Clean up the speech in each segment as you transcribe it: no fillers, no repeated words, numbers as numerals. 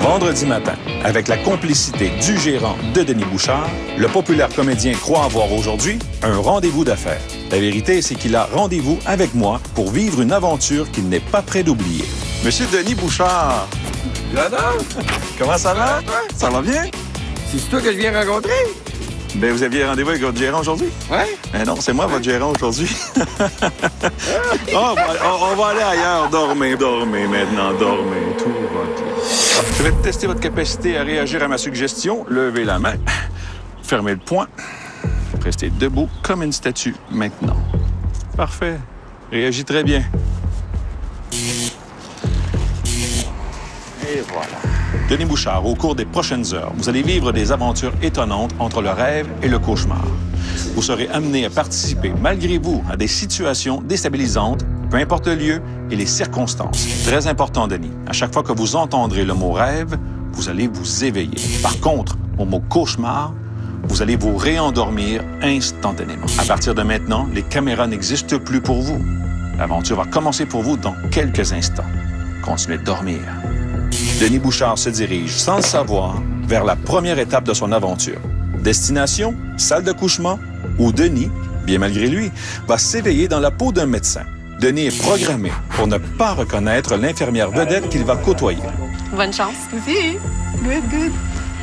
Vendredi matin, avec la complicité du gérant de Denis Bouchard, le populaire comédien croit avoir aujourd'hui un rendez-vous d'affaires. La vérité, c'est qu'il a rendez-vous avec moi pour vivre une aventure qu'il n'est pas prêt d'oublier. Monsieur Denis Bouchard. J'adore. Comment ça va? Ça va bien? C'est toi que je viens rencontrer? Ben, vous aviez rendez-vous avec votre gérant aujourd'hui? Ouais. Ben non, c'est moi, votre gérant aujourd'hui. On va aller ailleurs. Dormez maintenant, dormez. Tout va bien. Je vais tester votre capacité à réagir à ma suggestion. Levez la main. Fermez le poing. Restez debout comme une statue maintenant. Parfait. Réagis très bien. Et voilà. Denis Bouchard, au cours des prochaines heures, vous allez vivre des aventures étonnantes entre le rêve et le cauchemar. Vous serez amené à participer, malgré vous, à des situations déstabilisantes, peu importe le lieu et les circonstances. Très important, Denis. À chaque fois que vous entendrez le mot rêve, vous allez vous éveiller. Par contre, au mot cauchemar, vous allez vous réendormir instantanément. À partir de maintenant, les caméras n'existent plus pour vous. L'aventure va commencer pour vous dans quelques instants. Continuez de dormir. Denis Bouchard se dirige, sans le savoir, vers la première étape de son aventure. Destination, salle d'accouchement, où Denis, bien malgré lui, va s'éveiller dans la peau d'un médecin. Denis est programmé pour ne pas reconnaître l'infirmière vedette qu'il va côtoyer. Bonne chance. Si. Good.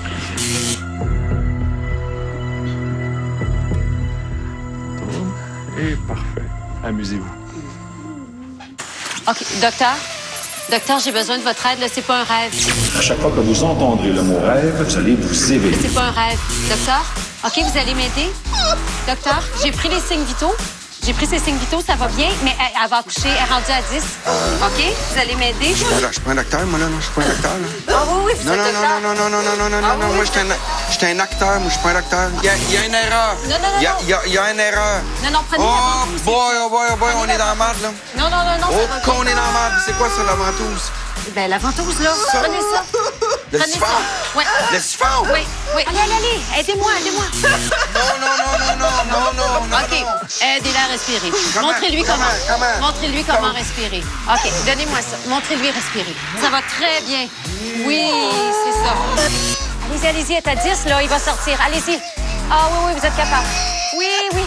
Et parfait. Amusez-vous. OK, docteur? Docteur, j'ai besoin de votre aide, là. C'est pas un rêve. À chaque fois que vous entendrez le mot rêve, vous allez vous éveiller. C'est pas un rêve. Docteur? OK, vous allez m'aider? Docteur, j'ai pris les signes vitaux. J'ai pris ses signes vitaux, ça va bien, mais elle va accoucher, elle est rendue à 10. OK? Vous allez m'aider? Je suis pas un acteur, moi, là. Non, je suis pas un acteur, là. Ah oui, vous Non, êtes docteur. non. Moi, je suis un acteur. Moi, je suis pas un acteur. Il y a une erreur. Non. Il y a une erreur. Non, prenez la ventouse. Oh boy, on est dans la merde, là. Non, ça va bien. qu'on est dans la merde. C'est quoi, ça, la ventouse? Ben, la ventouse, là. Prenez ça. Le Prenez siphon? ça. Ouais. Le siphon? Oui. Allez. Aidez-moi. Non. OK. Aidez-la à respirer. Comment? Montrez-lui comment. Comment? Montrez-lui comment respirer. OK, donnez-moi ça. Montrez-lui respirer. Ça va très bien. Oui, c'est ça. Allez-y, elle est à 10, là. Il va sortir. Allez-y. Ah oui, vous êtes capable. Oui.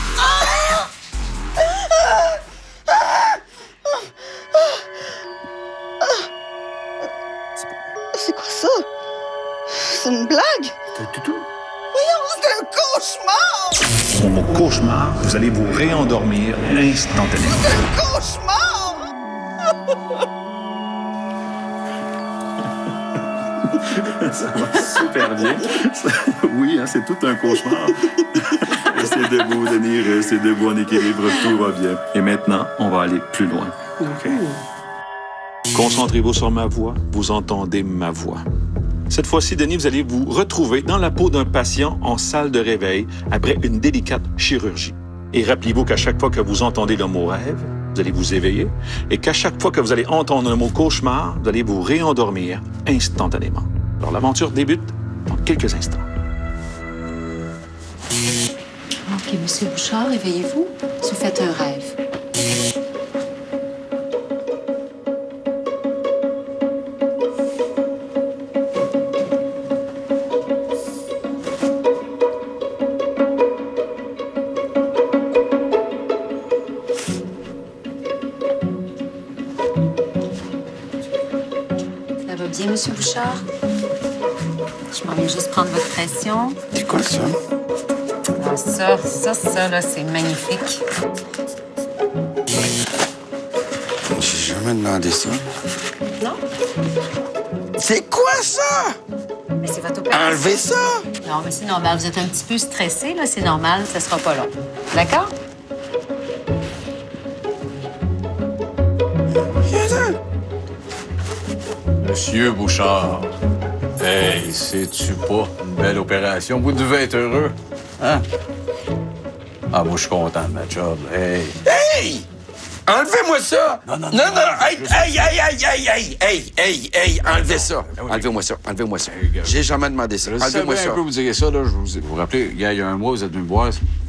C'est quoi ça? C'est une blague? C'est un toutou. Voyons, c'est un cauchemar! Au mot cauchemar, vous allez vous réendormir instantanément. C'est un cauchemar! Ça va super bien. Oui, c'est tout un cauchemar. Restez debout, Denis, restez debout en équilibre, tout va bien. Et maintenant, on va aller plus loin. OK. Concentrez-vous sur ma voix, vous entendez ma voix. Cette fois-ci, Denis, vous allez vous retrouver dans la peau d'un patient en salle de réveil après une délicate chirurgie. Et rappelez-vous qu'à chaque fois que vous entendez le mot rêve, vous allez vous éveiller et qu'à chaque fois que vous allez entendre le mot cauchemar, vous allez vous réendormir instantanément. Alors, l'aventure débute dans quelques instants. OK, Monsieur Bouchard, réveillez-vous. Vous faites un rêve. Ça va bien, Monsieur Bouchard? Je m'en vais juste prendre votre pression. C'est quoi, ça? Ah, ça, là, c'est magnifique. J'ai jamais demandé ça. Non? C'est quoi, ça? Mais c'est votre opération. Enlevez ça! Non, mais c'est normal. Vous êtes un petit peu stressé, là. C'est normal. Ça sera pas long. D'accord? Monsieur Bouchard, hey, c'est-tu pas une belle opération? Vous devez être heureux, hein? Ah, moi, je suis content de ma job. Hey! Hey! Enlevez-moi ça! Non. Hey! Enlevez ça! Enlevez-moi ça. J'ai jamais demandé ça. Je Enlevez-moi savais ça. un peu vous dire ça, là. Vous vous rappelez, il y a un mois, vous êtes venu me voir.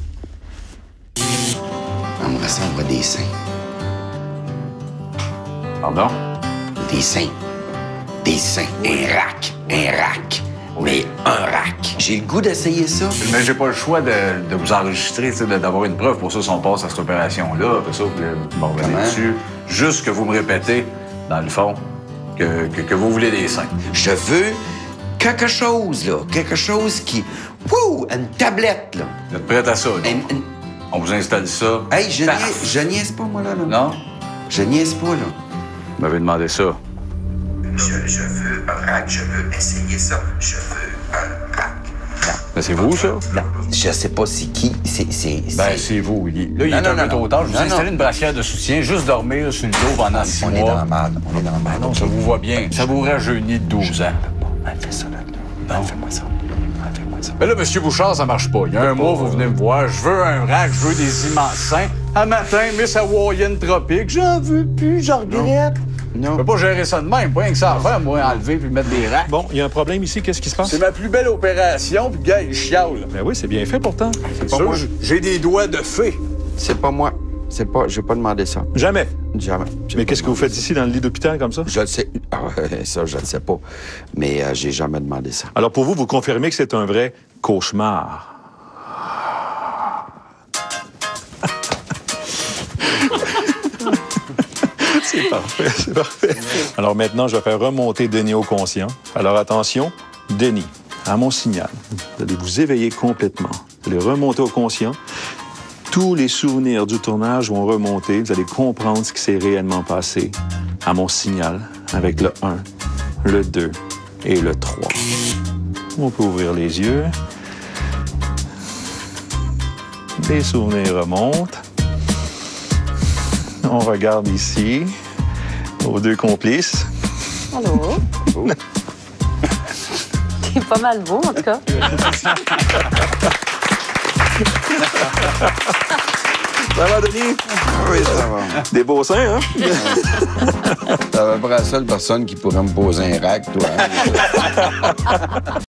On me ressemble des seins. Pardon? Des seins. Des seins. Un rack. Mais un rack. J'ai le goût d'essayer ça. Mais j'ai pas le choix de vous enregistrer, d'avoir une preuve. Pour ça, si on passe à cette opération-là, après ça, vous m'en revenez dessus. Juste que vous me répétez, dans le fond, que vous voulez des seins. Je veux quelque chose, là. Quelque chose qui... Wouh! Une tablette, là. Vous êtes prête à ça, là? On vous installe ça. Hey, je niaise pas, moi, là. Non? Je niaise pas, là. Vous m'avez demandé ça. Je veux un rack, je veux essayer ça. Je veux un rack. Ben, c'est vous, ça? Non, je sais pas c'est qui. Ben, c'est vous. Là, il est un peu trop tard. Je vous ai installé une brassière de soutien, juste dormir sur le dos pendant 6 mois. On est dans la merde. Non, ça vous va bien. Ça vous rajeunit de 12 ans. Fais ça, là. Fais-moi ça. Mais là, M. Bouchard, ça marche pas. Il y a un mois, vous venez me voir. Je veux un rack, je veux des immenses seins. Un matin, Miss Hawaïenne tropique. J'en veux plus, j'en regrette. Non. Je peux pas gérer ça de même. Pas rien que ça à faire, moi, enlever puis mettre des racks. Bon, il y a un problème ici. Qu'est-ce qui se passe? C'est ma plus belle opération, puis le gars, il chiale. Ben oui, c'est bien fait pourtant. C'est sûr, j'ai des doigts de fée. C'est pas moi. J'ai pas demandé ça. Jamais. Jamais. Mais qu'est-ce que vous faites ici dans le lit d'hôpital comme ça? Je le sais. Ah, ça, je le sais pas. Mais j'ai jamais demandé ça. Alors pour vous, vous confirmez que c'est un vrai cauchemar. C'est parfait, c'est parfait. Alors maintenant, je vais faire remonter Denis au conscient. Alors attention, Denis, à mon signal, vous allez vous éveiller complètement. Vous allez remonter au conscient. Tous les souvenirs du tournage vont remonter. Vous allez comprendre ce qui s'est réellement passé à mon signal avec le 1, le 2 et le 3. On peut ouvrir les yeux. Les souvenirs remontent. On regarde ici, aux deux complices. Allô? T'es pas mal beau, en tout cas. Ça va, Denis? Oui, ça va. Des beaux seins, hein? T'es à peu près la seule personne qui pourrait me poser un rack, toi. Hein?